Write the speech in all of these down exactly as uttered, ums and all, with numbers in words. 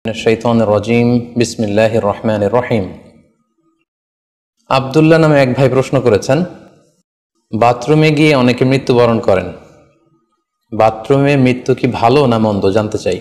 শাইতানির রাজিম বিসমিল্লাহির রহমানির রহিম। আব্দুল্লাহ নামে এক ভাই প্রশ্ন করেছেন, বাথরুমে গিয়ে অনেকে মৃত্যুবরণ করেন, বাথরুমে মৃত্যু কি ভালো না মন্দ জানতে চাই।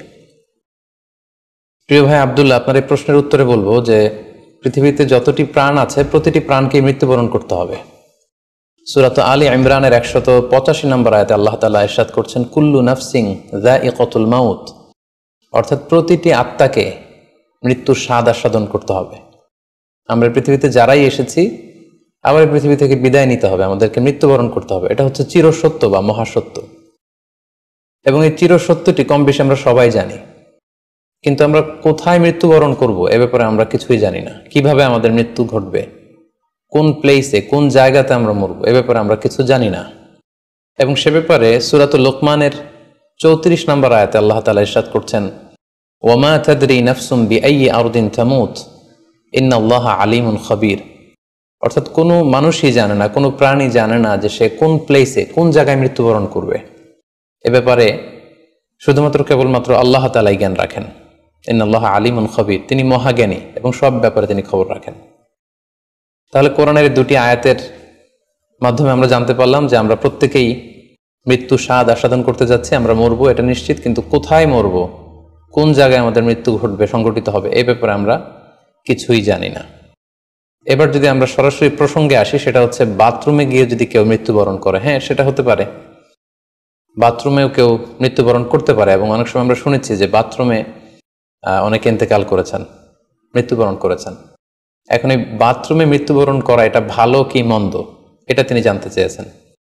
প্রিয় ভাই আব্দুল্লাহ, আপনার এই প্রশ্নের উত্তরে বলবো যে পৃথিবীতে যতটি প্রাণ আছে প্রতিটি প্রাণকে মৃত্যুবরণ করতে হবে। সূরাত আলী ইমরানের একশত পঁচাশি নম্বর আয়াতে আল্লাহ তাআলা ইরশাদ করছেন, কুল্লু নাফসিন যায়িকাতুল মাউত, অর্থাৎ প্রতিটি আত্মাকে মৃত্যুর স্বাদ আস্বাদন করতে হবে। আমরা পৃথিবীতে যারাই এসেছি আবার পৃথিবী থেকে বিদায় নিতে হবে, আমাদেরকে মৃত্যুবরণ করতে হবে। এটা হচ্ছে চিরসত্য বা মহাসত্য, এবং এই চিরসত্যটি কম বেশি আমরা সবাই জানি। কিন্তু আমরা কোথায় মৃত্যুবরণ করব এ ব্যাপারে আমরা কিছুই জানি না। কিভাবে আমাদের মৃত্যু ঘটবে, কোন প্লেসে কোন জায়গাতে আমরা মরবো এ ব্যাপারে আমরা কিছু জানি না। এবং সে ব্যাপারে সূরাতুল লোকমানের চৌত্রিশ নম্বর আয়াতে আল্লাহ তাআলা ইরশাদ করছেন, ওয়ামা তাদরি নাফসুম বিআইয়ি আরদিন তামুত ইন্নাল্লাহা আলিমুন খাবীর, অর্থাৎ কোনো মানুষই জানে না, কোনো প্রাণী জানে না যে সে কোন প্লেসে কোন জায়গায় মৃত্যুবরণ করবে। এ ব্যাপারে শুধুমাত্র কেবলমাত্র আল্লাহ তাআলাই জ্ঞান রাখেন। ইন্নাল্লাহা আলিমুন খাবীর, তিনি মহাজ্ঞানী এবং সব ব্যাপারে তিনি খবর রাখেন। তাহলে কোরআনের দুটি আয়াতের মাধ্যমে আমরা জানতে পারলাম যে আমরা প্রত্যেকেই মৃত্যু স্বাদ আস্বাদন করতে যাচ্ছি, আমরা মরবো এটা নিশ্চিত, কিন্তু কোথায় মরবো, কোন জায়গায় আমাদের মৃত্যু ঘটবে, সংঘটিত হবে, এই ব্যাপারে আমরা কিছুই জানি না। এবার যদি আমরা সরাসরি প্রসঙ্গে আসি, সেটা হচ্ছে বাথরুমে গিয়ে যদি কেউ মৃত্যুবরণ করে, হ্যাঁ সেটা হতে পারে, বাথরুমেও কেউ মৃত্যুবরণ করতে পারে। এবং অনেক সময় আমরা শুনেছি যে বাথরুমে অনেকে ইন্তেকাল করেছেন, মৃত্যুবরণ করেছেন। এখন এই বাথরুমে মৃত্যুবরণ করা এটা ভালো কি মন্দ, এটা তিনি জানতে চেয়েছেন।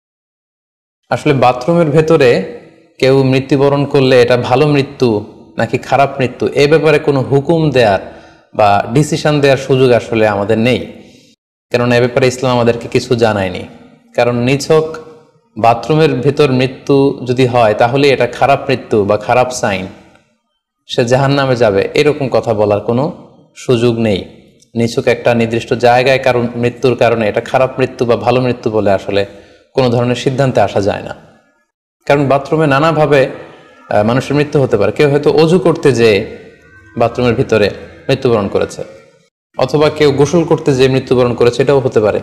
আসলে বাথরুমের ভেতরে কেউ মৃত্যুবরণ করলে এটা ভালো মৃত্যু নাকি খারাপ মৃত্যু এ ব্যাপারে কোনো হুকুম দেওয়ার বা ডিসিশন দেওয়ার সুযোগ আসলে আমাদের নেই, কেননা এ ব্যাপারে ইসলাম আমাদেরকে কিছু জানায়নি। কারণ নিছক বাথরুমের ভেতর মৃত্যু যদি হয় তাহলে এটা খারাপ মৃত্যু বা খারাপ সাইন, সে জাহান্নামে যাবে, এরকম কথা বলার কোনো সুযোগ নেই। নিছক একটা নির্দিষ্ট জায়গায় কারণ মৃত্যুর কারণে এটা খারাপ মৃত্যু বা ভালো মৃত্যু বলে আসলে কোনো ধরনের সিদ্ধান্তে আসা যায় না। কারণ বাথরুমে নানাভাবে মানুষের মৃত্যু হতে পারে। কেউ হয়তো অজু করতে যেয়ে বাথরুমের ভিতরে মৃত্যুবরণ করেছে, অথবা কেউ গোসল করতে যেয়ে মৃত্যুবরণ করেছে, এটাও হতে পারে,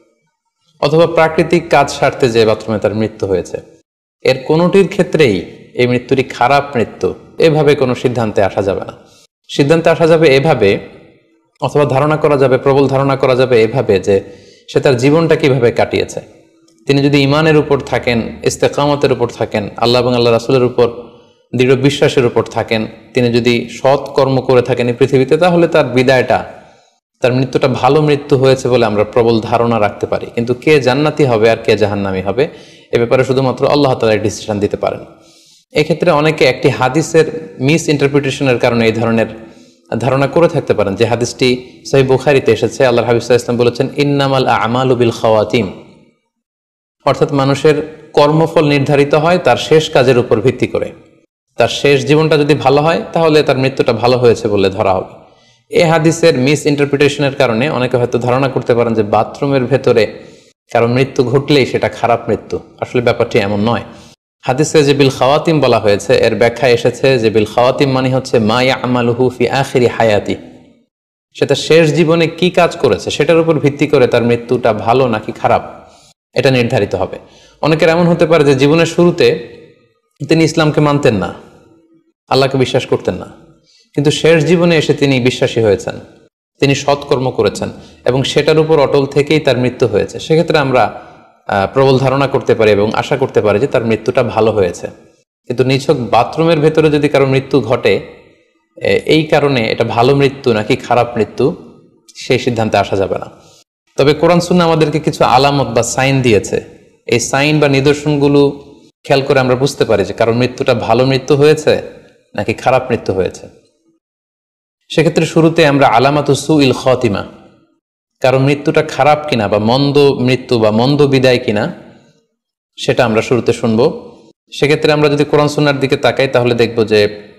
অথবা প্রাকৃতিক কাজ সারতে যেয়ে বাথরুমে তার মৃত্যু হয়েছে। এর কোনোটির ক্ষেত্রেই এই মৃত্যুটি খারাপ মৃত্যু এভাবে কোনো সিদ্ধান্তে আসা যাবে না। সিদ্ধান্তে আসা যাবে এভাবে, অথবা ধারণা করা যাবে, প্রবল ধারণা করা যাবে এভাবে যে সে তার জীবনটা কিভাবে কাটিয়েছে। তিনি যদি ইমানের উপর থাকেন, ইস্তেকামতের উপর থাকেন, আল্লাহ এবং আল্লাহ রাসূলের উপর দৃঢ় বিশ্বাসের উপর থাকেন, তিনি যদি সৎ কর্ম করে থাকেন এই পৃথিবীতে, তাহলে তার বিদায়টা, তার মৃত্যুটা ভালো মৃত্যু হয়েছে বলে আমরা প্রবল ধারণা রাখতে পারি। কিন্তু কে জান্নাতি হবে আর কে জাহান্নামী হবে এ ব্যাপারে শুধুমাত্র আল্লাহ তাআলা ডিসিশন দিতে পারেন। এক্ষেত্রে অনেকে একটি হাদিসের মিস ইন্টারপ্রিটেশনের কারণে এই ধরনের ধারণা করে থাকতে পারেন যে হাদিসটি সহিহ বুখারীতে এসেছে। আল্লাহর হাবিব সাল্লাল্লাহু আলাইহি ওয়াসাল্লাম বলেছেন, ইন্নামাল আ'মালু বিল খাওয়াতিম, অর্থাৎ মানুষের কর্মফল নির্ধারিত হয় তার শেষ কাজের উপর ভিত্তি করে। তার শেষ জীবনটা যদি ভালো হয় তাহলে তার মৃত্যুটা ভালো হয়েছে বলে ধরা হবে। এই হাদিসের মিস ইন্টারপ্রিটেশনের কারণে অনেকে হয়তো ধারণা করতে পারেন যে বাথরুমের ভেতরে কারণ মৃত্যু ঘটলেই সেটা খারাপ মৃত্যু। আসলে ব্যাপারটি এমন নয়। হাদিসে যে বিল খাওয়াতিম বলা হয়েছে এর ব্যাখ্যা এসেছে যে বিল খাওয়াতিম মানে হচ্ছে মা ইয়ামালুহু ফি আখিরি হায়াতি, সেটা শেষ জীবনে কি কাজ করেছে সেটার উপর ভিত্তি করে তার মৃত্যুটা ভালো নাকি খারাপ এটা নির্ধারিত হবে। অনেকের এমন হতে পারে যে জীবনের শুরুতে তিনি ইসলামকে মানতেন না, আল্লাহকে বিশ্বাস করতেন না, কিন্তু শেষ জীবনে এসে তিনি বিশ্বাসী হয়েছেন, তিনি সৎকর্ম করেছেন এবং সেটার উপর অটল থেকেই তার মৃত্যু হয়েছে। সেক্ষেত্রে আমরা প্রবল ধারণা করতে পারি এবং আশা করতে পারি যে তার মৃত্যুটা ভালো হয়েছে। কিন্তু নিছক বাথরুমের ভেতরে যদি কারো মৃত্যু ঘটে এই কারণে এটা ভালো মৃত্যু নাকি খারাপ মৃত্যু সেই সিদ্ধান্তে আসা যাবে না। তবে কোরআন সুন্নাহ আমাদেরকে কিছু আলামত বা সাইন দিয়েছে। এই সাইন বা নিদর্শনগুলো খেয়াল করে আমরা বুঝতে পারি যে কারণ মৃত্যুটা ভালো মৃত্যু হয়েছে নাকি খারাপ মৃত্যু হয়েছে। সেক্ষেত্রে শুরুতে আমরা আলামাতু সুইল খাতিমা, কারণ মৃত্যুটা খারাপ কিনা বা মন্দ মৃত্যু বা মন্দ বিদায় কিনা সেটা আমরা শুরুতে শুনবো। সেক্ষেত্রে আমরা যদি কোরআন সুন্নাহর দিকে তাকাই তাহলে দেখব যে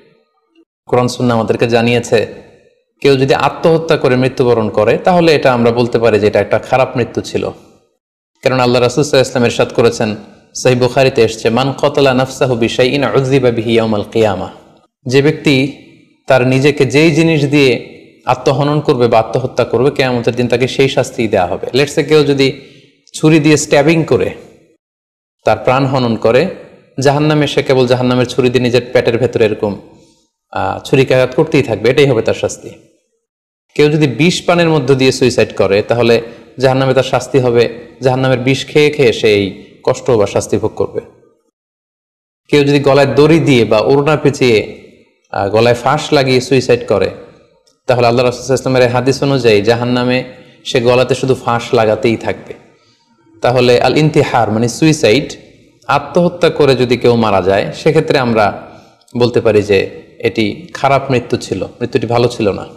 কোরআন সুন্নাহ আমাদেরকে জানিয়েছে কেউ যদি আত্মহত্যা করে মৃত্যুবরণ করে তাহলে এটা আমরা বলতে পারি যে এটা একটা খারাপ মৃত্যু ছিল। কারণ আল্লাহ রাসূল সাল্লাল্লাহু আলাইহি ওয়াসাল্লাম ইরশাদ করেছেন, সহিহ বুখারীতে এসেছে, মান কতালা নাফসাহু বিশাইইন উযযিবা বিহি ইয়াউমাল কিয়ামাহ, যে ব্যক্তি তার নিজেকে যেই জিনিস দিয়ে আত্মহনন করবে বা আত্মহত্যা করবে, কিয়ামতের দিন তাকে সেই শাস্তি দেওয়া হবে। লেটসে কেউ যদি ছুরি দিয়ে স্ট্যাবিং করে তার প্রাণ হনন করে, জাহান্নামে সে কেবল জাহান্নামের ছুরি দিয়ে নিজের পেটের ভেতরে এরকম ছুরিকাঘাত করতেই থাকবে, এটাই হবে তার শাস্তি। কেউ যদি বিষ পানের মধ্য দিয়ে সুইসাইড করে, তাহলে জাহান্নামে তার শাস্তি হবে জাহান্নামের বিষ খেয়ে খেয়ে সেই কষ্ট বা শাস্তি ভোগ করবে। কেউ যদি গলায় দড়ি দিয়ে বা ওড়না পেঁচিয়ে গলায় ফাঁস লাগিয়ে সুইসাইড করে, তাহলে আল্লাহ রাসূল সাল্লাল্লাহু আলাইহি ওয়াসাল্লামের হাদিস অনুযায়ী জাহান্নামে সে গলাতে শুধু ফাঁস লাগাতেই থাকবে। তাহলে আল ইন্তিহার মানে সুইসাইড, আত্মহত্যা করে যদি কেউ মারা যায়, সেক্ষেত্রে আমরা বলতে পারি যে এটি খারাপ মৃত্যু ছিল, মৃত্যুটি ভালো ছিল না।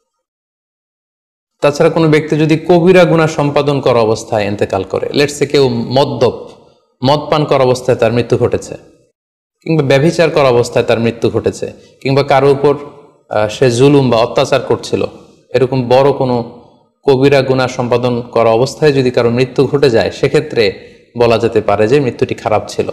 তাছাড়া কোনো ব্যক্তি যদি কবিরা গুনাহ সম্পাদন করা অবস্থায় ইন্তেকাল করে, লেটসে কেউ মদ্যপ মদ পান করা অবস্থায় তার মৃত্যু ঘটেছে, কিংবা ব্যভিচার করা অবস্থায় তার মৃত্যু ঘটেছে, কিংবা কারো উপর সে জুলুম বা অত্যাচার করছিল, এরকম বড় কোনো কবিরা গুনাহ সম্পাদন করা অবস্থায় যদি কারো মৃত্যু ঘটে যায়, সেক্ষেত্রে বলা যেতে পারে যে মৃত্যুটি খারাপ ছিল।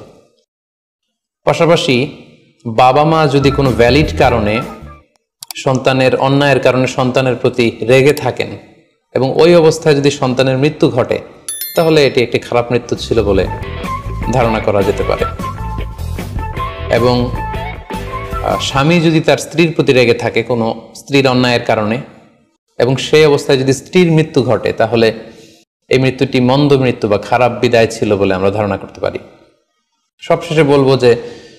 পাশাপাশি বাবা মা যদি কোনো ভ্যালিড কারণে সন্তানের অন্যায়ের কারণে সন্তানের প্রতি রেগে থাকেন এবং ওই অবস্থায় যদি সন্তানের মৃত্যু ঘটে, তাহলে এটি একটি খারাপ মৃত্যু ছিল বলে ধারণা করা যেতে পারে। এবং স্বামী যদি তার স্ত্রীর প্রতি রেগে থাকে কোনো স্ত্রীর অন্যায়ের কারণে এবং সেই অবস্থায় যদি স্ত্রীর মৃত্যু ঘটে, তাহলে এই মৃত্যুটি মন্দ মৃত্যু বা খারাপ বিদায় ছিল বলে আমরা ধারণা করতে পারি। সবশেষে বলবো যে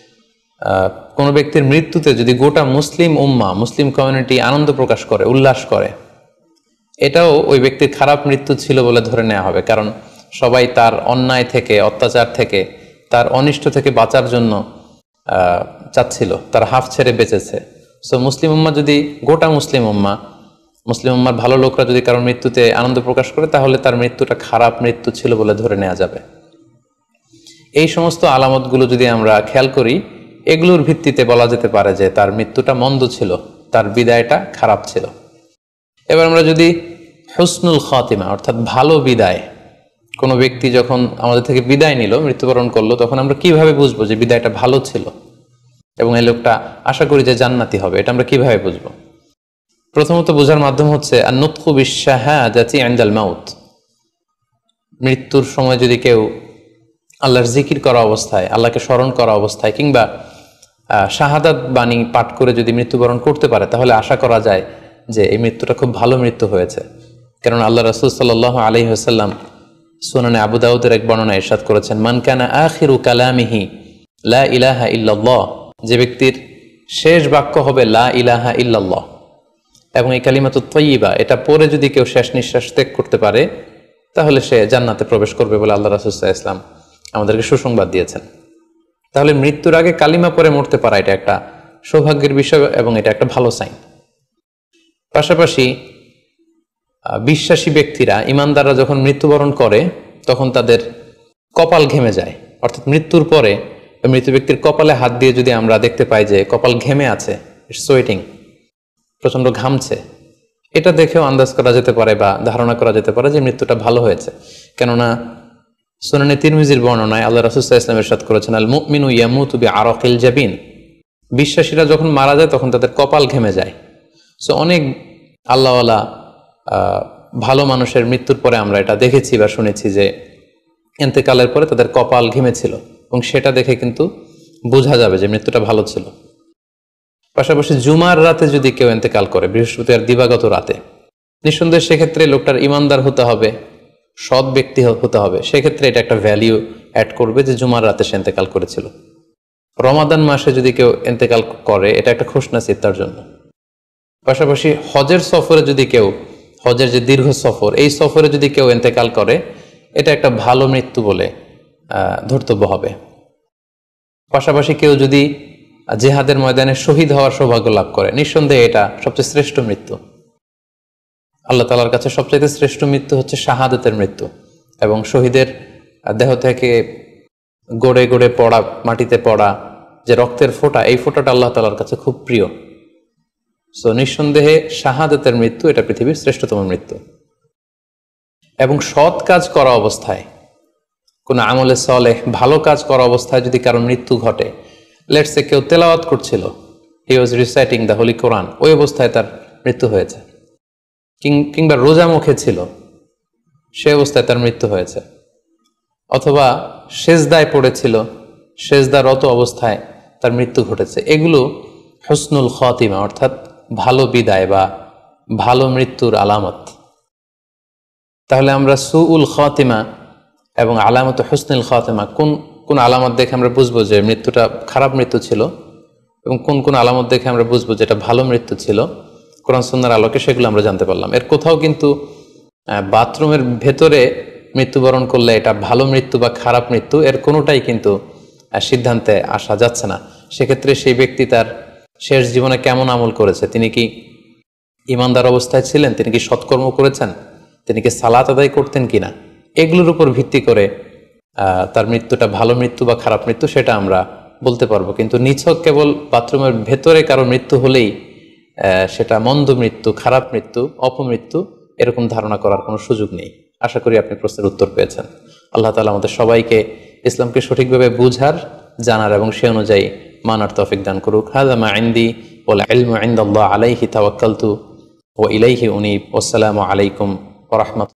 কোনো ব্যক্তির মৃত্যুতে যদি গোটা মুসলিম উম্মাহ, মুসলিম কমিউনিটি আনন্দ প্রকাশ করে, উল্লাস করে, এটাও ওই ব্যক্তির খারাপ মৃত্যু ছিল বলে ধরে নেওয়া হবে, কারণ সবাই তার অন্যায় থেকে, অত্যাচার থেকে, তার অনিষ্ট থেকে বাঁচার জন্য চাচ্ছিল, তার হাফ ছেড়ে বেঁচেছে। সো মুসলিম উম্মাহ যদি, গোটা মুসলিম উম্মাহ, মুসলিম উম্মার ভালো লোকরা যদি কারোর মৃত্যুতে আনন্দ প্রকাশ করে, তাহলে তার মৃত্যুটা খারাপ মৃত্যু ছিল বলে ধরে নেওয়া যাবে। এই সমস্ত আলামতগুলো যদি আমরা খেয়াল করি, এগুলোর ভিত্তিতে বলা যেতে পারে যে তার মৃত্যুটা মন্দ ছিল, তার বিদায়টা খারাপ ছিল। এবার আমরা যদি হুসনুল খাতিমা অর্থাৎ ভালো বিদায়, কোনো ব্যক্তি যখন আমাদের থেকে বিদায় নিল, মৃত্যুবরণ করলো, তখন আমরা কিভাবে বুঝবো যে বিদায়টা ভালো ছিল এবং এই লোকটা আশা করি যে জান্নাতি হবে, এটা আমরা কিভাবে বুঝবো? প্রথমত বোঝার মাধ্যম হচ্ছে আন-নুতকু বিশ-শাহাদাতি ইনদাল মাউত। মৃত্যুর সময় যদি কেউ আল্লাহর জিকির করা অবস্থায়, আল্লাহকে স্মরণ করা অবস্থায়, কিংবা শাহাদাত বাণী পাঠ করে যদি মৃত্যুবরণ করতে পারে, তাহলে আশা করা যায় যে এই মৃত্যুটা খুব ভালো মৃত্যু হয়েছে। কারণ আল্লাহ রাসূল সাল্লাল্লাহু আলাইহি ওয়াসাল্লাম সুনানে আবু দাউদের এক বর্ণনায় ইরশাদ করেছেন, মান কানা আখিরু কালামিহি লা ইলাহা ইল্লাল্লাহ, যে ব্যক্তির শেষ বাক্য হবে লা ইলাহা ইল্লাল্লাহ এবং এই কালিমাতুত তাইয়্যিবা, এটা পরে যদি কেউ শেষ নিঃশ্বাস ত্যাগ করতে পারে, তাহলে সে জান্নাতে প্রবেশ করবে বলে আল্লাহ রাসূল সাল্লাল্লাহু আলাইহি ওয়াসাল্লাম আমাদেরকে সুসংবাদ দিয়েছেন। তাহলে মৃত্যুর আগে কালিমা পরে মরতে পারা, এটা একটা সৌভাগ্যের বিষয় এবং এটা একটা ভালো সাইন। পাশাপাশি বিশ্বাসী ব্যক্তিরা, ইমানদাররা যখন মৃত্যুবরণ করে, তখন তাদের কপাল ঘেমে যায়, অর্থাৎ মৃত্যুর পরে মৃত ব্যক্তির কপালে হাত দিয়ে যদি আমরা দেখতে পাই যে কপাল ঘেমে আছে, সোয়েটিং, প্রচন্ড ঘামছে, এটা দেখেও আন্দাজ করা যেতে পারে বা ধারণা করা যেতে পারে যে মৃত্যুটা ভালো হয়েছে। কেননা সুনানে তিরমিজির বর্ণনায় আল্লাহ রাসূল সাল্লাল্লাহু আলাইহি ওয়াসাল্লাম ইরশাদ করেছেন, আল মুমিনু ইয়ামুতু বিআরাকিল জাবিন, বিশ্বাসীরা যখন মারা যায় তখন তাদের কপাল ঘেমে যায়। সো অনেক আল্লাহওয়ালা ভালো মানুষের মৃত্যুর পরে আমরা এটা দেখেছি বা শুনেছি যে ইন্তেকালের পরে তাদের কপাল ঘেমেছিল, এবং সেটা দেখে কিন্তু বোঝা যাবে যে মৃত্যুটা ভালো ছিল। পাশাপাশি জুমার রাতে যদি কেউ ইন্তেকাল করে, বৃহস্পতিবার দিবাগত রাতে, নিঃসন্দেহে সেক্ষেত্রে লোকটার ইমানদার হতে হবে, সৎ ব্যক্তি হতে হবে। সেক্ষেত্রে এটা একটা ভ্যালিউ অ্যাড করবে যে জুমার রাতে সে ইন্তেকাল করেছিল। রমাদান মাসে যদি কেউ ইন্তেকাল করে, এটা একটা খুশনসিব তার জন্য। পাশাপাশি হজের সফরে যদি কেউ, হজের যে দীর্ঘ সফর, এই সফরে যদি কেউ ইন্তেকাল করে, এটা একটা ভালো মৃত্যু বলে ধর্তব্য হবে। পাশাপাশি কেউ যদি জিহাদের ময়দানে শহীদ হওয়ার সৌভাগ্য লাভ করে, নিঃসন্দেহে এটা সবচেয়ে শ্রেষ্ঠ মৃত্যু। আল্লাহ তাআলার কাছে সবচেয়ে শ্রেষ্ঠ মৃত্যু হচ্ছে শাহাদাতের মৃত্যু, এবং শহীদের দেহ থেকে গড়ে গড়ে পড়া, মাটিতে পড়া যে রক্তের ফোঁটা, এই ফোঁটাটা আল্লাহ তাআলার কাছে খুব প্রিয়। সো নিঃসন্দেহে শাহাদাতের মৃত্যু এটা পৃথিবীর শ্রেষ্ঠতম মৃত্যু। এবং সৎ কাজ করা অবস্থায়, কোনো আমলে সলেহ ভালো কাজ করা অবস্থায় যদি কারো মৃত্যু ঘটে, লেটসে কেউ তেলাওয়াত করছিল, he was reciting the holy Quran, ওই অবস্থায় তার মৃত্যু হয়েছে। কিংবা রোজা মুখে ছিল, সে অবস্থায় তার মৃত্যু হয়েছে। অথবা সেজদায় পড়েছিল, সেজদারত অবস্থায় তার মৃত্যু ঘটেছে। এগুলো হুসনুল খাতিমা অর্থাৎ ভালো বিদায় বা ভালো মৃত্যুর আলামত। তাহলে আমরা সুউল খাতিমা এবং আলামত হুসনুল খাতিমা কোন কোন আলামত দেখে আমরা বুঝবো যে মৃত্যুটা খারাপ মৃত্যু ছিল, এবং কোন কোন আলামত দেখে আমরা বুঝবো যে এটা ভালো মৃত্যু ছিল, কোরআন সুন্নাহর আলোকে সেগুলো আমরা জানতে পারলাম। এর কোথাও কিন্তু বাথরুমের ভেতরে মৃত্যুবরণ করলে এটা ভালো মৃত্যু বা খারাপ মৃত্যু, এর কোনোটাই কিন্তু সিদ্ধান্তে আসা যাচ্ছে না। সেক্ষেত্রে সেই ব্যক্তি তার শেষ জীবনে কেমন আমল করেছে, তিনি কি ইমানদার অবস্থায় ছিলেন, তিনি কি সৎকর্ম করেছেন, তিনি কি সালাত আদায় করতেন কিনা, এগুলোর উপর ভিত্তি করে তার মৃত্যুটা ভালো মৃত্যু বা খারাপ মৃত্যু সেটা আমরা বলতে পারবো। কিন্তু নিছক কেবল বাথরুমের ভেতরে কারো মৃত্যু হলেই সেটা মন্দ মৃত্যু, খারাপ মৃত্যু, অপমৃত্যু, এরকম ধারণা করার কোনো সুযোগ নেই। আশা করি আপনি প্রশ্নের উত্তর পেয়েছেন। আল্লাহ তাআলা আমাদের সবাইকে ইসলামকে সঠিকভাবে বুঝার, জানার এবং সে অনুযায়ী মানার তৌফিক দান করুক। হাযা মা ইনদি ওয়াল ইলমু ইনদাল্লাহ আলাইহি তাওয়াক্কালতু ওয়া ইলাইহি উনীব। আসসালামু আলাইকুম ওয়া রাহমাতুল্লাহ।